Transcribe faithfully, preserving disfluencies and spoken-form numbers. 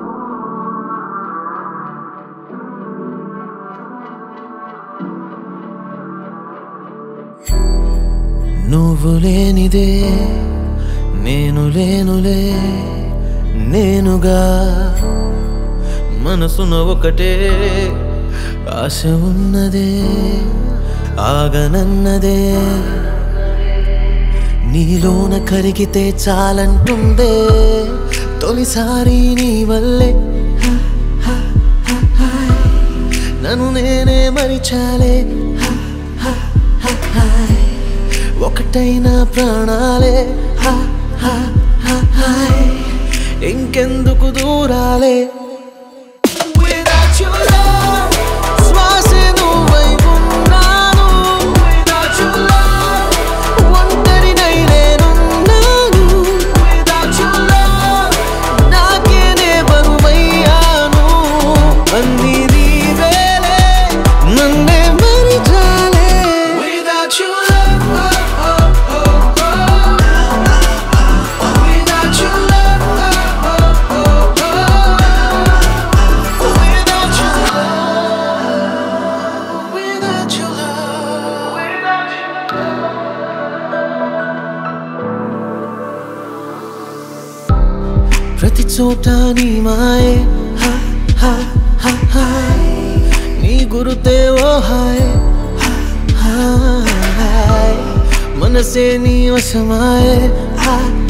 నువ్వు లేనిదే నేను లేనులే నేనుగా మనసున ఒకటే ఆశ ఉన్నదే ఆగనన్నదే నీలోన కరిగితే చాలంటుందే తొలిసారి నీ వల్లే నన్ను నేనే మరిచాలే ఒకటైన ప్రాణాలే ఇంకెందుకు దూరాలే ప్రతి చోట నీ మాయే నీ గురుతే ఓ హాయ్ మనసే నీ వశమాయే